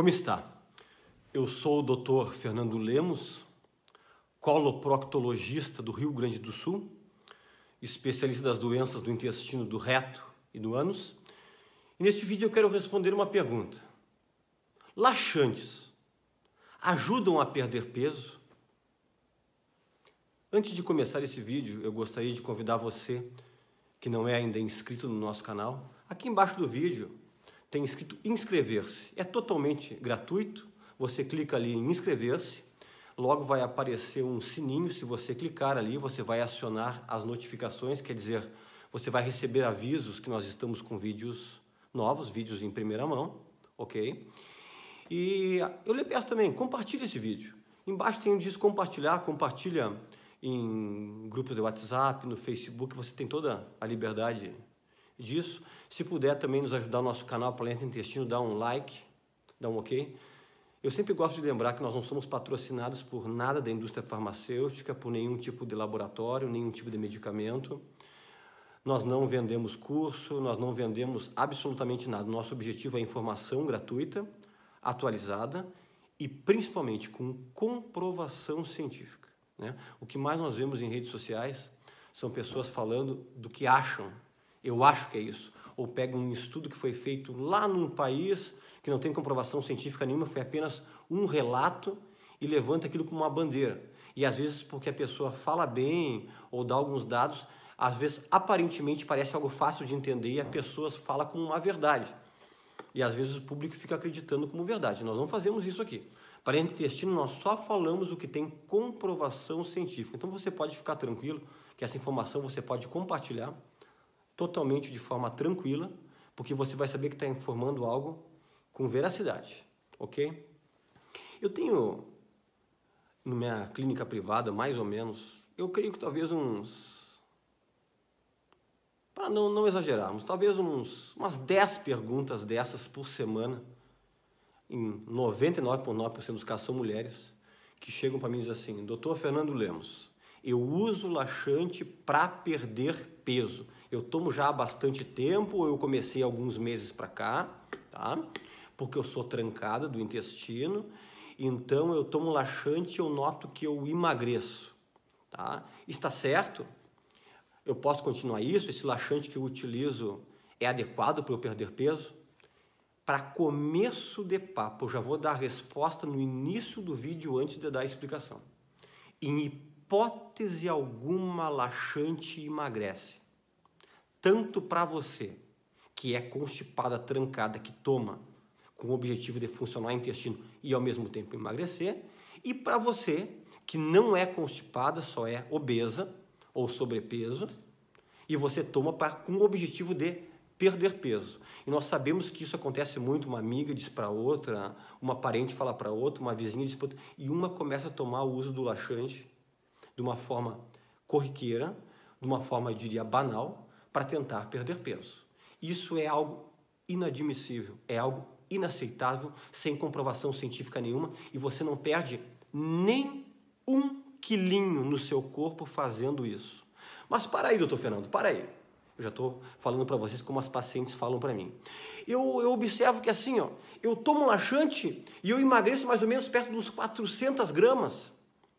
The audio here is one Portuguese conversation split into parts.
Como está? Eu sou o Dr. Fernando Lemos, coloproctologista do Rio Grande do Sul, especialista das doenças do intestino, do reto e do ânus. E neste vídeo eu quero responder uma pergunta. Laxantes ajudam a perder peso? Antes de começar esse vídeo, eu gostaria de convidar você, que não é ainda inscrito no nosso canal, aqui embaixo do vídeo tem escrito inscrever-se. É totalmente gratuito, você clica ali em inscrever-se, logo vai aparecer um sininho, se você clicar ali você vai acionar as notificações, quer dizer, você vai receber avisos que nós estamos com vídeos novos, vídeos em primeira mão, ok? E eu lhe peço também, compartilhe esse vídeo. Embaixo tem um diz compartilhar, compartilha em grupos de WhatsApp, no Facebook, você tem toda a liberdade disso. Se puder também nos ajudar no nosso canal Planeta Intestino, dá um like, dá um ok. Eu sempre gosto de lembrar que nós não somos patrocinados por nada da indústria farmacêutica, por nenhum tipo de laboratório, nenhum tipo de medicamento. Nós não vendemos curso, nós não vendemos absolutamente nada. Nosso objetivo é informação gratuita, atualizada e principalmente com comprovação científica, né? O que mais nós vemos em redes sociais são pessoas falando do que acham. Eu acho que é isso. Ou pegam um estudo que foi feito lá num país que não tem comprovação científica nenhuma, foi apenas um relato e levanta aquilo como uma bandeira. E às vezes porque a pessoa fala bem ou dá alguns dados, às vezes aparentemente parece algo fácil de entender e a pessoa fala como uma verdade. E às vezes o público fica acreditando como verdade. Nós não fazemos isso aqui. Para intestino nós só falamos o que tem comprovação científica. Então você pode ficar tranquilo que essa informação você pode compartilhar totalmente de forma tranquila, porque você vai saber que está informando algo com veracidade, ok? Eu tenho, na minha clínica privada, mais ou menos, eu creio que talvez para não exagerarmos, talvez umas 10 perguntas dessas por semana, em 99,9% dos casos são mulheres, que chegam para mim e dizem assim: Dr. Fernando Lemos, eu uso laxante para perder peso. Eu tomo já há bastante tempo, eu comecei alguns meses para cá, tá? Porque eu sou trancada do intestino, então eu tomo laxante e eu noto que eu emagreço, tá? Está certo? Eu posso continuar isso? Esse laxante que eu utilizo é adequado para eu perder peso? Para começo de papo, eu já vou dar a resposta no início do vídeo antes de dar a explicação. Em hipótese alguma, laxante emagrece. Tanto para você, que é constipada, trancada, que toma com o objetivo de funcionar o intestino e ao mesmo tempo emagrecer, e para você, que não é constipada, só é obesa ou sobrepeso, e você toma com o objetivo de perder peso. E nós sabemos que isso acontece muito, uma amiga diz para outra, uma parente fala para outra, uma vizinha diz para outra, e uma começa a tomar o uso do laxante de uma forma corriqueira, de uma forma, eu diria, banal, para tentar perder peso. Isso é algo inadmissível, é algo inaceitável, sem comprovação científica nenhuma, e você não perde nem 1 quilinho no seu corpo fazendo isso. Mas para aí, doutor Fernando, para aí. Eu já estou falando para vocês como as pacientes falam para mim. Eu observo que assim, ó, eu tomo laxante e eu emagreço mais ou menos perto dos 400 gramas.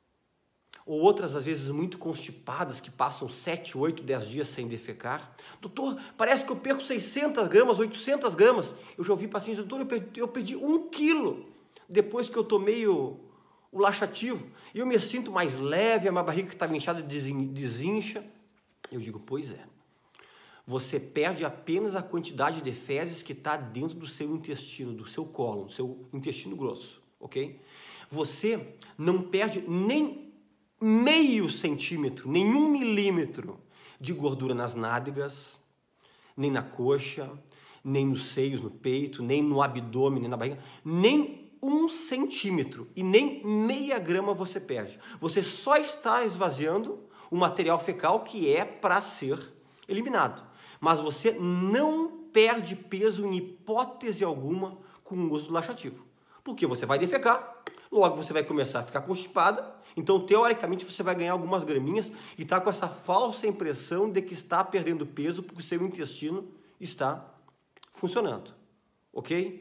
Ou outras, às vezes, muito constipadas, que passam 7, 8, 10 dias sem defecar. Doutor, parece que eu perco 600 gramas, 800 gramas. Eu já ouvi pacientes, doutor, eu perdi 1 quilo depois que eu tomei o laxativo. E eu me sinto mais leve, a minha barriga que estava inchada desincha. Eu digo, pois é. Você perde apenas a quantidade de fezes que está dentro do seu intestino, do seu cólon, do seu intestino grosso, ok? Você não perde nem meio centímetro, nem 1 milímetro de gordura nas nádegas, nem na coxa, nem nos seios, no peito, nem no abdômen, nem na barriga, nem 1 centímetro e nem meia grama você perde. Você só está esvaziando o material fecal que é para ser eliminado. Mas você não perde peso em hipótese alguma com o uso do laxativo. Porque você vai defecar, logo você vai começar a ficar constipada, então teoricamente você vai ganhar algumas graminhas e está com essa falsa impressão de que está perdendo peso porque o seu intestino está funcionando, ok?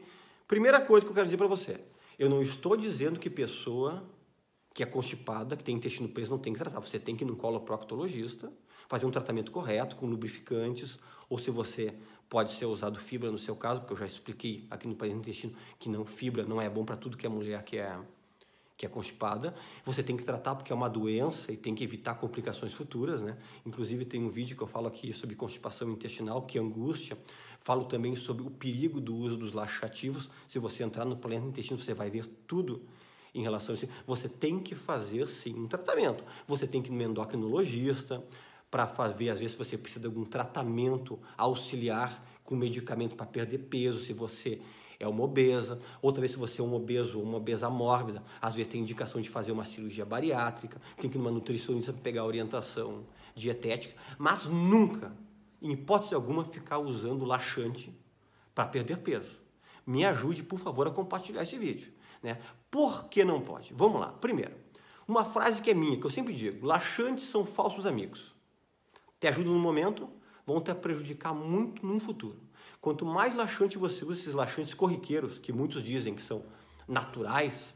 Primeira coisa que eu quero dizer para você, eu não estou dizendo que pessoa que é constipada, que tem intestino preso, não tem que tratar. Você tem que ir no coloproctologista, fazer um tratamento correto, com lubrificantes, ou se você pode ser usado fibra no seu caso, porque eu já expliquei aqui no Planeta Intestino que não, fibra não é bom para tudo que é mulher que é constipada. Você tem que tratar porque é uma doença e tem que evitar complicações futuras, né? Inclusive tem um vídeo que eu falo aqui sobre constipação intestinal, que é angústia. Falo também sobre o perigo do uso dos laxativos. Se você entrar no Planeta Intestino, você vai ver tudo em relação a isso. Você tem que fazer, sim, um tratamento. Você tem que ir no endocrinologista para ver, às vezes, se você precisa de algum tratamento auxiliar com medicamento para perder peso, se você é uma obesa. Outra vez, se você é um obeso ou uma obesa mórbida, às vezes tem indicação de fazer uma cirurgia bariátrica, tem que ir numa nutricionista para pegar orientação dietética, mas nunca, em hipótese alguma, ficar usando laxante para perder peso. Me ajude, por favor, a compartilhar esse vídeo, né? Por que não pode? Vamos lá. Primeiro, uma frase que é minha, que eu sempre digo: laxantes são falsos amigos. Te ajudam no momento, vão te prejudicar muito no futuro. Quanto mais laxante você usa, esses laxantes corriqueiros, que muitos dizem que são naturais,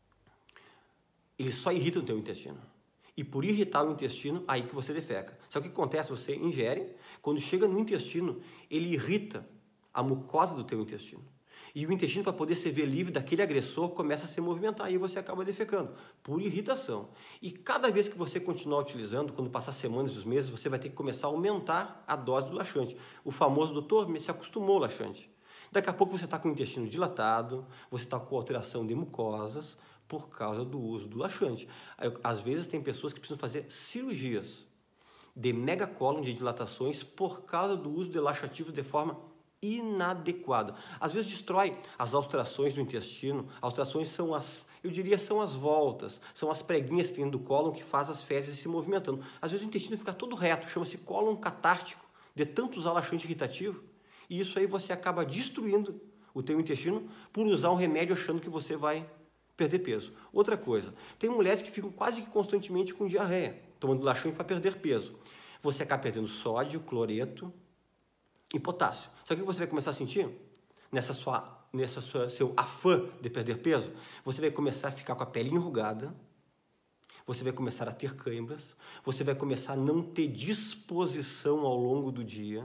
eles só irritam o teu intestino. E por irritar o intestino, aí que você defeca. Sabe o que acontece? Você ingere, quando chega no intestino, ele irrita a mucosa do teu intestino. E o intestino, para poder se ver livre daquele agressor, começa a se movimentar e você acaba defecando, por irritação. E cada vez que você continuar utilizando, quando passar semanas e os meses, você vai ter que começar a aumentar a dose do laxante. O famoso doutor se acostumou ao laxante. Daqui a pouco você está com o intestino dilatado, você está com alteração de mucosas por causa do uso do laxante. Às vezes tem pessoas que precisam fazer cirurgias de megacólon, de dilatações, por causa do uso de laxativos de forma inadequada. Às vezes destrói as alterações do intestino. Alterações são eu diria, são as voltas, são as preguinhas que tem do cólon que faz as fezes se movimentando. Às vezes o intestino fica todo reto, chama-se cólon catártico, de tanto usar laxante irritativo, e isso aí você acaba destruindo o teu intestino por usar um remédio achando que você vai perder peso. Outra coisa, tem mulheres que ficam quase que constantemente com diarreia, tomando laxante para perder peso. Você acaba perdendo sódio, cloreto e potássio. Sabe o que você vai começar a sentir? Seu afã de perder peso, você vai começar a ficar com a pele enrugada, você vai começar a ter câimbras, você vai começar a não ter disposição ao longo do dia,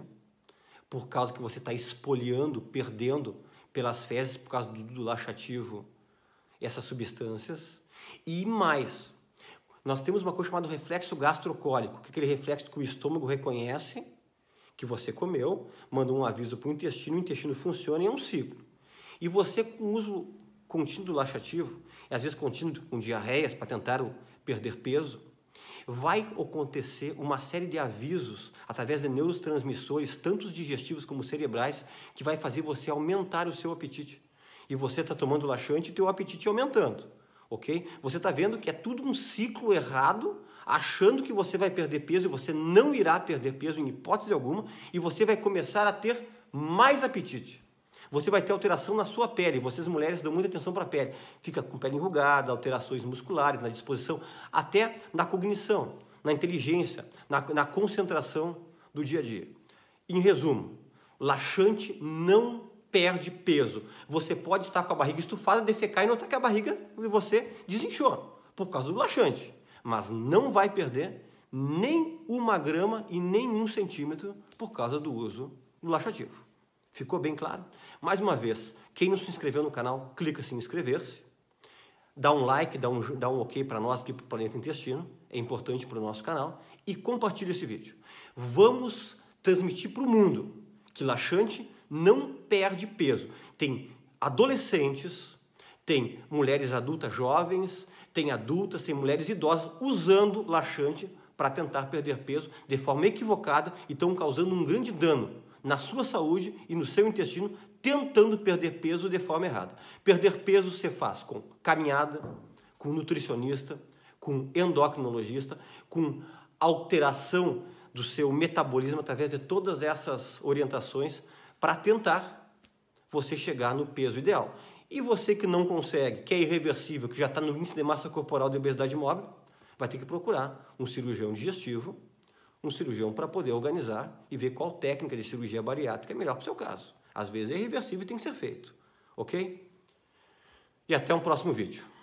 por causa que você está espoliando, perdendo pelas fezes, por causa do laxativo, essas substâncias. E mais, nós temos uma coisa chamada reflexo gastrocólico, que é aquele reflexo que o estômago reconhece que você comeu, manda um aviso para o intestino funciona e é um ciclo. E você, com o uso contínuo do laxativo, às vezes contínuo com diarreias para tentar perder peso, vai acontecer uma série de avisos através de neurotransmissores, tanto digestivos como cerebrais, que vai fazer você aumentar o seu apetite. E você está tomando laxante e o teu apetite aumentando, ok? Você está vendo que é tudo um ciclo errado, achando que você vai perder peso e você não irá perder peso em hipótese alguma, e você vai começar a ter mais apetite. Você vai ter alteração na sua pele. Vocês mulheres dão muita atenção para a pele. Fica com pele enrugada, alterações musculares, na disposição, até na cognição, na inteligência, na concentração do dia a dia. Em resumo, laxante não perde peso. Você pode estar com a barriga estufada, defecar e notar que a barriga de você desinchou por causa do laxante. Mas não vai perder nem 1 grama e nem 1 centímetro por causa do uso do laxativo. Ficou bem claro? Mais uma vez, quem não se inscreveu no canal, clica em inscrever-se, dá um like, dá um ok para nós aqui para o Planeta Intestino, é importante para o nosso canal, e compartilha esse vídeo. Vamos transmitir para o mundo que laxante não perde peso. Tem adolescentes, tem mulheres adultas jovens, tem adultas, tem mulheres idosas usando laxante para tentar perder peso de forma equivocada e estão causando um grande dano na sua saúde e no seu intestino, tentando perder peso de forma errada. Perder peso você faz com caminhada, com nutricionista, com endocrinologista, com alteração do seu metabolismo através de todas essas orientações para tentar você chegar no peso ideal. E você que não consegue, que é irreversível, que já está no índice de massa corporal de obesidade mórbida, vai ter que procurar um cirurgião digestivo, um cirurgião para poder organizar e ver qual técnica de cirurgia bariátrica é melhor para o seu caso. Às vezes é irreversível e tem que ser feito. ok? E até um próximo vídeo.